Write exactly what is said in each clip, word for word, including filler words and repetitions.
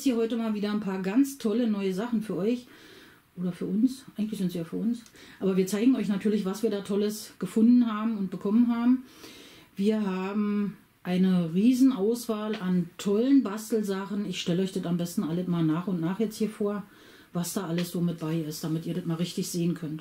hier heute mal wieder ein paar ganz tolle neue Sachen für euch. Oder für uns. Eigentlich sind sie ja für uns. Aber wir zeigen euch natürlich, was wir da Tolles gefunden haben und bekommen haben. Wir haben eine riesen Auswahl an tollen Bastelsachen. Ich stelle euch das am besten alles mal nach und nach jetzt hier vor, was da alles so mit bei ist, damit ihr das mal richtig sehen könnt.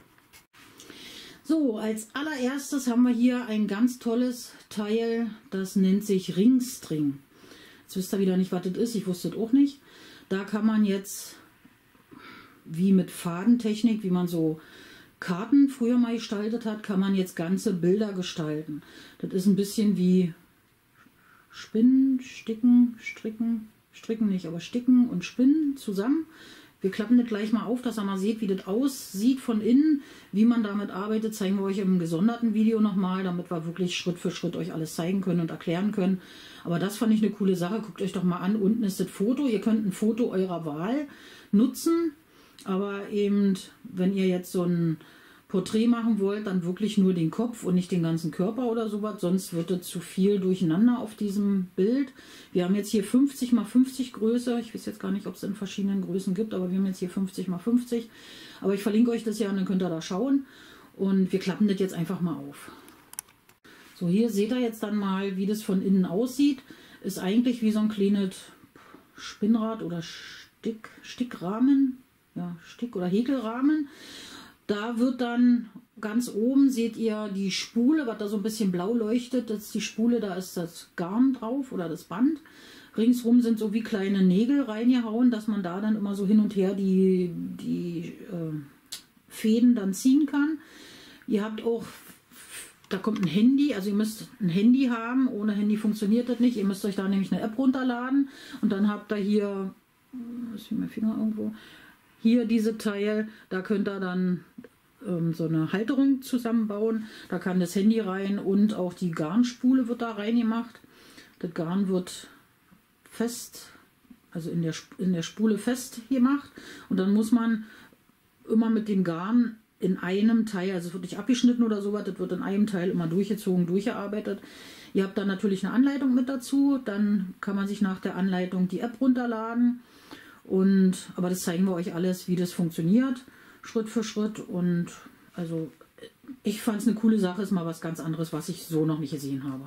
So, als allererstes haben wir hier ein ganz tolles Teil, das nennt sich Ringstring. Jetzt wisst ihr wieder nicht, was das ist, ich wusste es auch nicht. Da kann man jetzt, wie mit Fadentechnik, wie man so Karten früher mal gestaltet hat, kann man jetzt ganze Bilder gestalten. Das ist ein bisschen wie Spinnen, Sticken, Stricken, Stricken nicht, aber Sticken und Spinnen zusammen. Wir klappen das gleich mal auf, dass ihr mal seht, wie das aussieht von innen, wie man damit arbeitet, zeigen wir euch im gesonderten Video nochmal, damit wir wirklich Schritt für Schritt euch alles zeigen können und erklären können. Aber das fand ich eine coole Sache, guckt euch doch mal an, unten ist das Foto, ihr könnt ein Foto eurer Wahl nutzen, aber eben, wenn ihr jetzt so ein Porträt machen wollt, dann wirklich nur den Kopf und nicht den ganzen Körper oder sowas, sonst wird es zu viel durcheinander auf diesem Bild. Wir haben jetzt hier fünfzig mal fünfzig Größe, ich weiß jetzt gar nicht, ob es in verschiedenen Größen gibt, aber wir haben jetzt hier fünfzig mal fünfzig, aber ich verlinke euch das ja und dann könnt ihr da schauen und wir klappen das jetzt einfach mal auf. So, hier seht ihr jetzt dann mal, wie das von innen aussieht, ist eigentlich wie so ein kleines Spinnrad oder Stick, Stickrahmen, ja, Stick- oder Häkelrahmen. Da wird dann ganz oben, seht ihr die Spule, was da so ein bisschen blau leuchtet, das ist die Spule, da ist das Garn drauf oder das Band. Ringsrum sind so wie kleine Nägel reingehauen, dass man da dann immer so hin und her die, die äh, Fäden dann ziehen kann. Ihr habt auch, da kommt ein Handy, also ihr müsst ein Handy haben, ohne Handy funktioniert das nicht. Ihr müsst euch da nämlich eine App runterladen und dann habt ihr hier, was ist hier mein Finger irgendwo, hier diese Teil, da könnt ihr dann ähm, so eine Halterung zusammenbauen. Da kann das Handy rein und auch die Garnspule wird da reingemacht. Das Garn wird fest, also in der, in der Spule fest gemacht. Und dann muss man immer mit dem Garn in einem Teil, also es wird nicht abgeschnitten oder sowas, das wird in einem Teil immer durchgezogen, durchgearbeitet. Ihr habt dann natürlich eine Anleitung mit dazu. Dann kann man sich nach der Anleitung die App runterladen. Und, aber das zeigen wir euch alles, wie das funktioniert, Schritt für Schritt. Und also ich fand es eine coole Sache, ist mal was ganz anderes, was ich so noch nicht gesehen habe.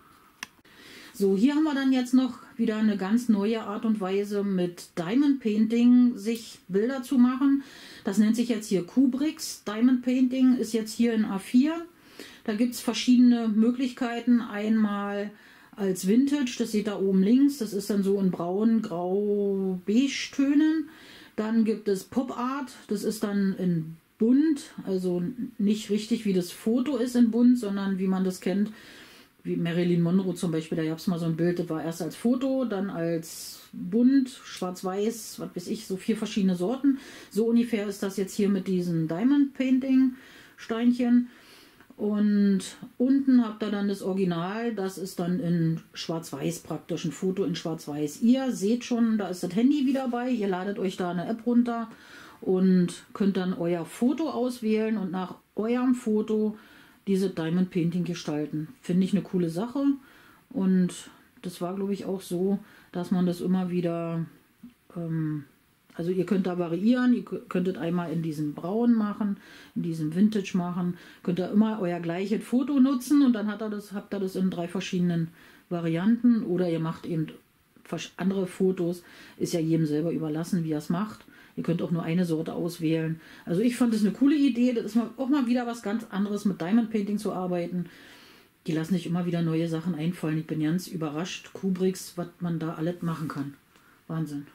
So, hier haben wir dann jetzt noch wieder eine ganz neue Art und Weise mit Diamond Painting sich Bilder zu machen. Das nennt sich jetzt hier Kubrix. Diamond Painting ist jetzt hier in A vier. Da gibt es verschiedene Möglichkeiten. Einmal als Vintage, das seht ihr oben links, das ist dann so in braun, grau, beige Tönen. Dann gibt es Pop Art, das ist dann in bunt, also nicht richtig wie das Foto ist in bunt, sondern wie man das kennt, wie Marilyn Monroe zum Beispiel, da gab es mal so ein Bild, das war erst als Foto, dann als bunt, schwarz-weiß, was weiß ich, so vier verschiedene Sorten. So ungefähr ist das jetzt hier mit diesen Diamond Painting Steinchen. Und unten habt ihr dann das Original, das ist dann in schwarz-weiß praktisch, ein Foto in schwarz-weiß. Ihr seht schon, da ist das Handy wieder bei, ihr ladet euch da eine App runter und könnt dann euer Foto auswählen und nach eurem Foto diese Diamond Painting gestalten. Finde ich eine coole Sache und das war, glaube ich, auch so, dass man das immer wieder, ähm, also ihr könnt da variieren, ihr könntet einmal in diesem Braun machen, in diesem Vintage machen, könnt ihr immer euer gleiches Foto nutzen und dann hat er das, habt ihr das in drei verschiedenen Varianten oder ihr macht eben andere Fotos, ist ja jedem selber überlassen, wie er es macht. Ihr könnt auch nur eine Sorte auswählen. Also ich fand das eine coole Idee, das ist auch mal wieder was ganz anderes mit Diamond Painting zu arbeiten. Die lassen sich immer wieder neue Sachen einfallen. Ich bin ganz überrascht, Kubrix, was man da alles machen kann. Wahnsinn.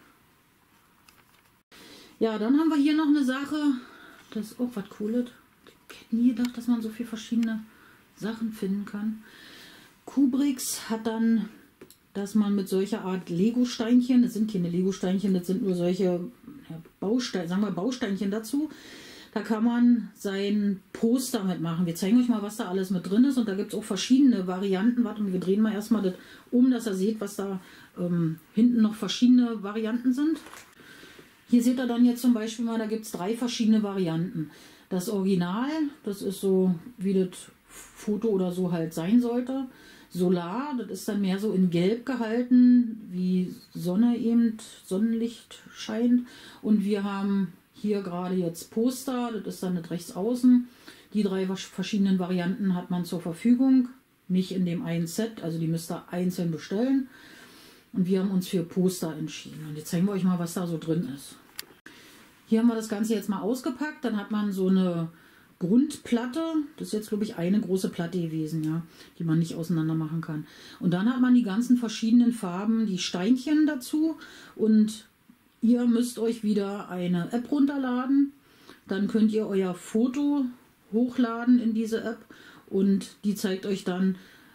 Ja, dann haben wir hier noch eine Sache, das ist auch was Cooles. Ich hätte nie gedacht, dass man so viele verschiedene Sachen finden kann. Kubrix hat dann, dass man mit solcher Art Lego-Steinchen, das sind keine Lego-Steinchen, das sind nur solche ja, Bausteine, sagen wir Bausteinchen dazu, da kann man sein Poster mitmachen. Wir zeigen euch mal, was da alles mit drin ist und da gibt es auch verschiedene Varianten. Warte, wir drehen mal erstmal das um, dass ihr seht, was da ähm, hinten noch verschiedene Varianten sind. Hier seht ihr dann jetzt zum Beispiel mal, da gibt es drei verschiedene Varianten. Das Original, das ist so, wie das Foto oder so halt sein sollte. Solar, das ist dann mehr so in Gelb gehalten, wie Sonne eben, Sonnenlicht scheint. Und wir haben hier gerade jetzt Poster, das ist dann nicht rechts außen. Die drei verschiedenen Varianten hat man zur Verfügung, nicht in dem einen Set, also die müsst ihr einzeln bestellen. Und wir haben uns für Poster entschieden. Und jetzt zeigen wir euch mal, was da so drin ist. Hier haben wir das Ganze jetzt mal ausgepackt, dann hat man so eine Grundplatte, das ist jetzt glaube ich eine große Platte gewesen, ja, die man nicht auseinander machen kann. Und dann hat man die ganzen verschiedenen Farben, die Steinchen dazu und ihr müsst euch wieder eine App runterladen. Dann könnt ihr euer Foto hochladen in diese App und die zeigt euch dann,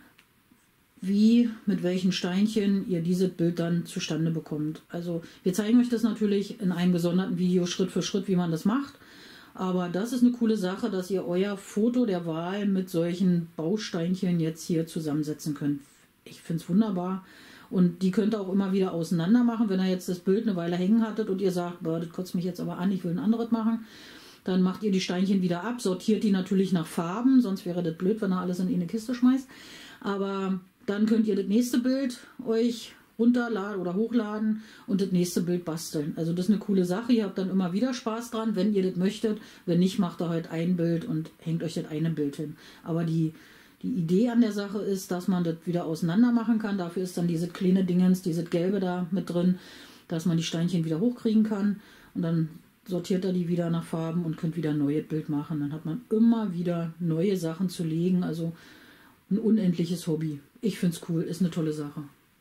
wie, mit welchen Steinchen ihr dieses Bild dann zustande bekommt. Also wir zeigen euch das natürlich in einem gesonderten Video Schritt für Schritt, wie man das macht. Aber das ist eine coole Sache, dass ihr euer Foto der Wahl mit solchen Bausteinchen jetzt hier zusammensetzen könnt. Ich finde es wunderbar. Und die könnt ihr auch immer wieder auseinander machen. Wenn ihr jetzt das Bild eine Weile hängen hattet und ihr sagt, boah, das kotzt mich jetzt aber an, ich will ein anderes machen, dann macht ihr die Steinchen wieder ab, sortiert die natürlich nach Farben, sonst wäre das blöd, wenn ihr alles in eine Kiste schmeißt. Aber dann könnt ihr das nächste Bild euch runterladen oder hochladen und das nächste Bild basteln. Also das ist eine coole Sache. Ihr habt dann immer wieder Spaß dran, wenn ihr das möchtet. Wenn nicht, macht ihr halt ein Bild und hängt euch das eine Bild hin. Aber die, die Idee an der Sache ist, dass man das wieder auseinander machen kann. Dafür ist dann diese kleine Dingens, dieses Gelbe da mit drin, dass man die Steinchen wieder hochkriegen kann. Und dann sortiert er die wieder nach Farben und könnt wieder ein neues Bild machen. Dann hat man immer wieder neue Sachen zu legen. Also ein unendliches Hobby. Ich finde es cool, ist eine tolle Sache.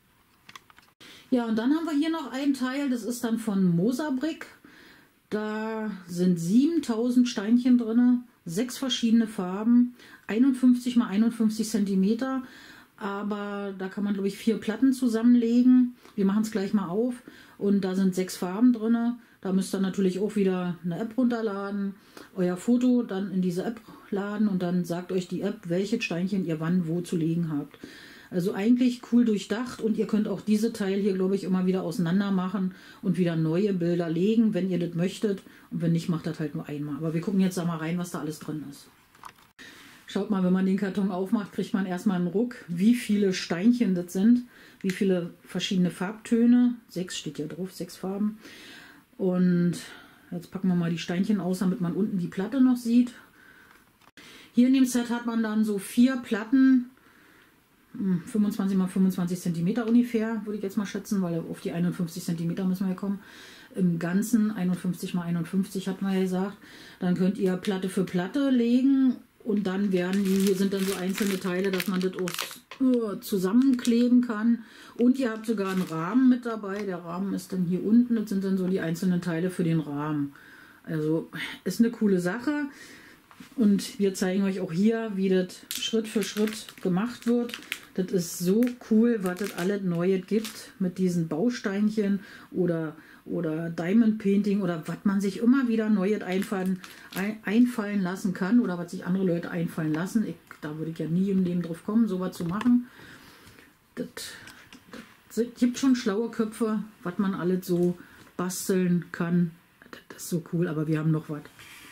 Ja, und dann haben wir hier noch ein Teil, das ist dann von Mosabrick. Da sind siebentausend Steinchen drin, sechs verschiedene Farben, einundfünfzig mal einundfünfzig Zentimeter. Aber da kann man, glaube ich, vier Platten zusammenlegen. Wir machen es gleich mal auf. Und da sind sechs Farben drin. Da müsst ihr natürlich auch wieder eine App runterladen, euer Foto dann in diese App laden und dann sagt euch die App, welche Steinchen ihr wann wo zu legen habt. Also eigentlich cool durchdacht und ihr könnt auch diese Teil hier, glaube ich, immer wieder auseinander machen und wieder neue Bilder legen, wenn ihr das möchtet. Und wenn nicht, macht das halt nur einmal. Aber wir gucken jetzt da mal rein, was da alles drin ist. Schaut mal, wenn man den Karton aufmacht, kriegt man erstmal einen Ruck, wie viele Steinchen das sind, wie viele verschiedene Farbtöne. Sechs steht ja drauf, sechs Farben. Und jetzt packen wir mal die Steinchen aus, damit man unten die Platte noch sieht. Hier in dem Set hat man dann so vier Platten, fünfundzwanzig mal fünfundzwanzig Zentimeter ungefähr, würde ich jetzt mal schätzen, weil auf die einundfünfzig Zentimeter müssen wir kommen. Im Ganzen einundfünfzig mal einundfünfzig hat man ja gesagt. Dann könnt ihr Platte für Platte legen und dann werden die, hier sind dann so einzelne Teile, dass man das auch uh, zusammenkleben kann. Und ihr habt sogar einen Rahmen mit dabei. Der Rahmen ist dann hier unten. Das sind dann so die einzelnen Teile für den Rahmen. Also ist eine coole Sache. Und wir zeigen euch auch hier, wie das Schritt für Schritt gemacht wird. Das ist so cool, was das alles Neues gibt mit diesen Bausteinchen oder, oder Diamond Painting oder was man sich immer wieder Neues einfallen, ein, einfallen lassen kann oder was sich andere Leute einfallen lassen. Ich, da würde ich ja nie im Leben drauf kommen, sowas zu machen. Das, das gibt schon schlaue Köpfe, was man alles so basteln kann. Das ist so cool, aber wir haben noch was.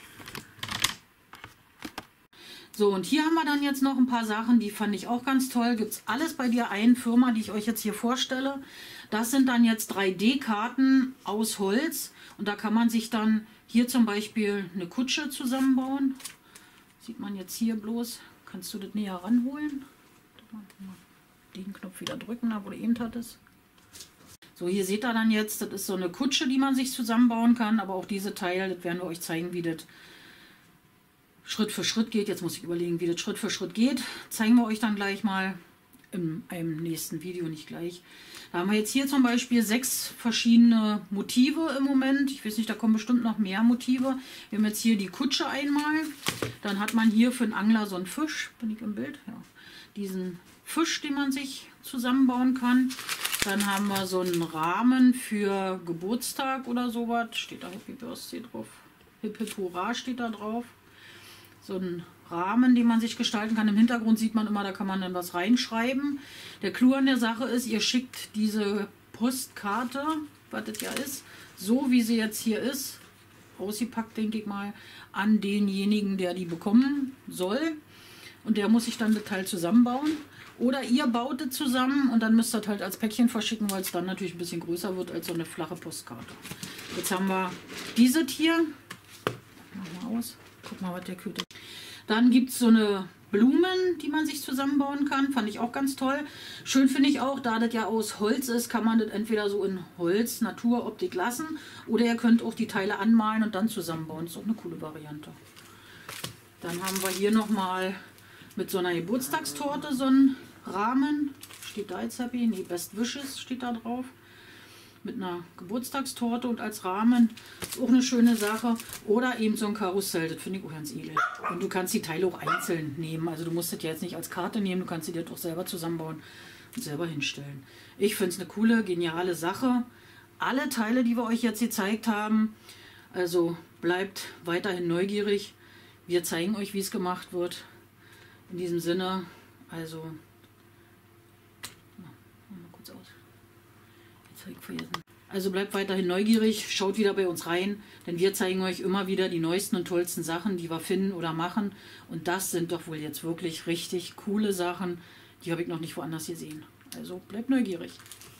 So, und hier haben wir dann jetzt noch ein paar Sachen, die fand ich auch ganz toll. Gibt es alles bei der einen Firma, die ich euch jetzt hier vorstelle. Das sind dann jetzt drei D Karten aus Holz. Und da kann man sich dann hier zum Beispiel eine Kutsche zusammenbauen. Sieht man jetzt hier bloß. Kannst du das näher ranholen? Den Knopf wieder drücken, da wo du eben hattest. So, hier seht ihr dann jetzt, das ist so eine Kutsche, die man sich zusammenbauen kann. Aber auch diese Teile, das werden wir euch zeigen, wie das Schritt für Schritt geht. Jetzt muss ich überlegen, wie das Schritt für Schritt geht. Zeigen wir euch dann gleich mal in einem nächsten Video, nicht gleich. Da haben wir jetzt hier zum Beispiel sechs verschiedene Motive im Moment. Ich weiß nicht, da kommen bestimmt noch mehr Motive. Wir haben jetzt hier die Kutsche einmal. Dann hat man hier für einen Angler so einen Fisch. Bin ich im Bild? Ja. Diesen Fisch, den man sich zusammenbauen kann. Dann haben wir so einen Rahmen für Geburtstag oder sowas. Steht da Happy Birthday drauf. Hip Hip Hurra steht da drauf. So ein Rahmen, den man sich gestalten kann. Im Hintergrund sieht man immer, da kann man dann was reinschreiben. Der Clou an der Sache ist, ihr schickt diese Postkarte, was das ja ist, so wie sie jetzt hier ist, ausgepackt, denke ich mal, an denjenigen, der die bekommen soll. Und der muss sich dann das Teil zusammenbauen. Oder ihr baut es zusammen und dann müsst ihr es halt als Päckchen verschicken, weil es dann natürlich ein bisschen größer wird als so eine flache Postkarte. Jetzt haben wir dieses hier. Mach mal aus. Guck mal, was der Köter. Dann gibt es so eine Blumen, die man sich zusammenbauen kann. Fand ich auch ganz toll. Schön finde ich auch, da das ja aus Holz ist, kann man das entweder so in Holz, Naturoptik lassen oder ihr könnt auch die Teile anmalen und dann zusammenbauen. Das ist auch eine coole Variante. Dann haben wir hier nochmal mit so einer Geburtstagstorte so einen Rahmen. Steht da jetzt Happy? Nee, Best Wishes steht da drauf. Mit einer Geburtstagstorte und als Rahmen. Ist auch eine schöne Sache. Oder eben so ein Karussell, das finde ich auch ganz edel. Und du kannst die Teile auch einzeln nehmen. Also du musst das ja jetzt nicht als Karte nehmen, du kannst sie dir doch selber zusammenbauen und selber hinstellen. Ich finde es eine coole, geniale Sache. Alle Teile, die wir euch jetzt gezeigt haben, also bleibt weiterhin neugierig. Wir zeigen euch, wie es gemacht wird. In diesem Sinne, also, na, mal kurz aus. Jetzt habe ich vergessen. Also bleibt weiterhin neugierig, schaut wieder bei uns rein, denn wir zeigen euch immer wieder die neuesten und tollsten Sachen, die wir finden oder machen. Und das sind doch wohl jetzt wirklich richtig coole Sachen, die habe ich noch nicht woanders gesehen. Also bleibt neugierig.